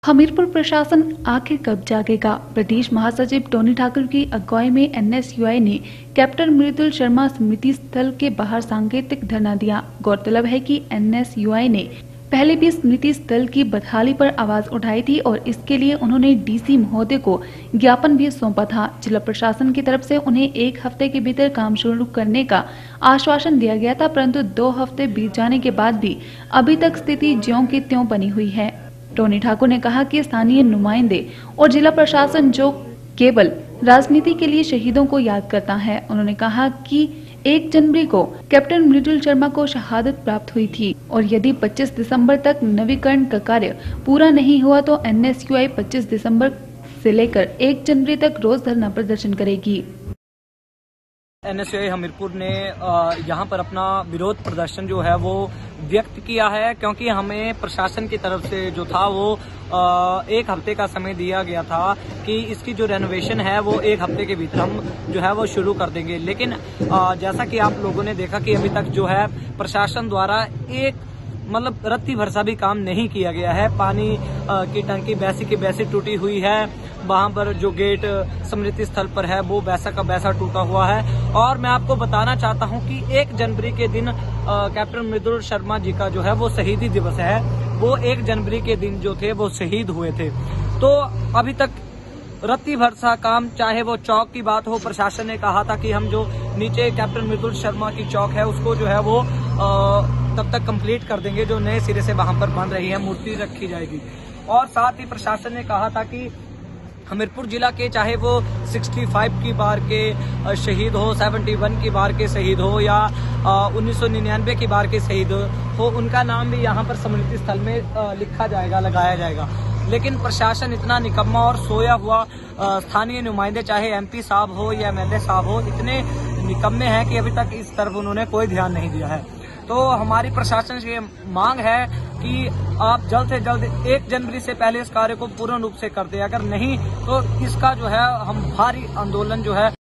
हमीरपुर प्रशासन आखिर कब जागेगा। प्रदेश महासचिव टोनी ठाकुर की अगुवाई में एनएसयूआई ने कैप्टन मृदुल शर्मा स्मृति स्थल के बाहर सांकेतिक धरना दिया। गौरतलब है कि एनएसयूआई ने पहले भी स्मृति स्थल की बदहाली पर आवाज उठाई थी और इसके लिए उन्होंने डीसी महोदय को ज्ञापन भी सौंपा था। जिला प्रशासन की तरफ से उन्हें 1 हफ्ते के भीतर काम शुरू करने का आश्वासन दिया गया था, परंतु 2 हफ्ते बीत जाने के बाद भी अभी तक स्थिति ज्यों की त्यों बनी हुई है। टोनी ठाकुर ने कहा कि स्थानीय नुमाइंदे और जिला प्रशासन जो केवल राजनीति के लिए शहीदों को याद करता है। उन्होंने कहा कि 1 जनवरी को कैप्टन मृदुल शर्मा को शहादत प्राप्त हुई थी और यदि 25 दिसंबर तक नवीकरण का कार्य पूरा नहीं हुआ तो एनएसयूआई 25 दिसंबर से लेकर 1 जनवरी तक रोज धरना प्रदर्शन करेगी। एनएसयूआई हमीरपुर ने यहाँ पर अपना विरोध प्रदर्शन जो है वो व्यक्त किया है, क्योंकि हमें प्रशासन की तरफ से जो था वो 1 हफ्ते का समय दिया गया था कि इसकी जो रेनोवेशन है वो 1 हफ्ते के भीतर हम जो है वो शुरू कर देंगे। लेकिन जैसा कि आप लोगों ने देखा कि अभी तक जो है प्रशासन द्वारा एक रत्ती भर सा भी काम नहीं किया गया है। पानी की टंकी वैसी की वैसी टूटी हुई है, वहां पर जो गेट स्मृति स्थल पर है वो वैसा का वैसा टूटा हुआ है। और मैं आपको बताना चाहता हूं कि 1 जनवरी के दिन कैप्टन मृदुल शर्मा जी का जो है वो शहीदी दिवस है, वो 1 जनवरी के दिन जो थे वो शहीद हुए थे। तो अभी तक रत्ती भर सा काम, चाहे वो चौक की बात हो, प्रशासन ने कहा था कि हम जो नीचे कैप्टन मृदुल शर्मा की चौक है उसको जो है वो तब तक कंप्लीट कर देंगे, जो नए सिरे से वहां पर बन रही है, मूर्ति रखी जाएगी। और साथ ही प्रशासन ने कहा था कि हमीरपुर जिला के चाहे वो 65 की बार के शहीद हो, 71 की बार के शहीद हो या 1999 की बार के शहीद हो, उनका नाम भी यहाँ पर स्मृति स्थल में लिखा जाएगा, लगाया जाएगा। लेकिन प्रशासन इतना निकम्मा और सोया हुआ, स्थानीय नुमाइंदे चाहे एमपी साहब हो या एमएलए साहब हो, इतने निकम्मे हैं कि अभी तक इस तरफ उन्होंने कोई ध्यान नहीं दिया है। तो हमारी प्रशासन से मांग है कि आप जल्द से जल्द 1 जनवरी से पहले इस कार्य को पूर्ण रूप से कर दें। अगर नहीं तो इसका जो है हम भारी आंदोलन जो है